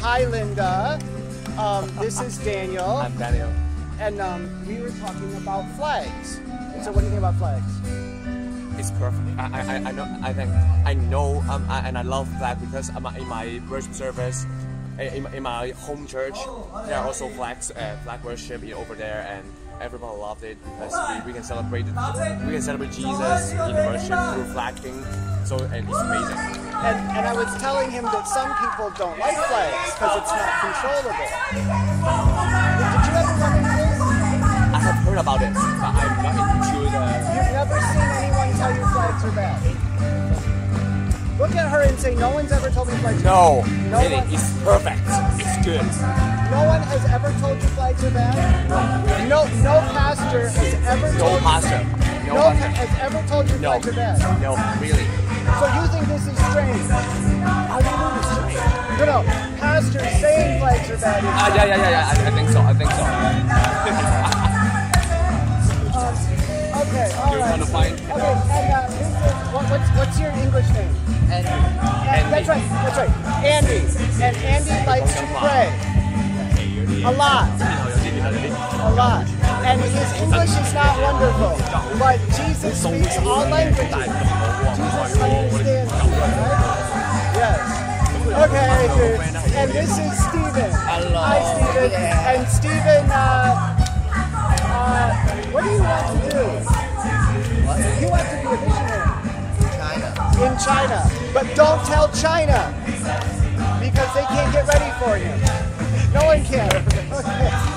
hi, Linda. This is Daniel. I'm Daniel. And we were talking about flags. And so what do you think about flags? It's perfect. I know and I love flag because in my worship service, in my home church, there are also flags, flag worship over there, and everyone loved it because we can celebrate Jesus in worship through flagging. So and it's amazing. And I was telling him that some people don't like flags because it's not controllable. Did you ever run into this? I have heard about it, but I'm not into the... You've never seen anyone tell you flags are bad? Look at her and say, no one's ever told me flags are bad. No, really, it's perfect. It's good. No one has ever told you flags are bad? No pastor has ever told you... has ever told you flags are bad? No, really. So you think this is strange? How do you know it's strange? No, pastors saying flags are bad. Yeah. I think so. Okay, all right. Want to find? Okay, and what's your English name? Andy. That's right. Andy. And Andy likes to pray. A lot. And his English is not wonderful, but Jesus speaks all languages. Jesus understands you, right? Yes. Okay, and this is Stephen. Hello. Hi, Stephen. Yeah. And Stephen, what do you want to do? You want to be a missionary. In China. But don't tell China, because they can't get ready for you. No one can. Okay.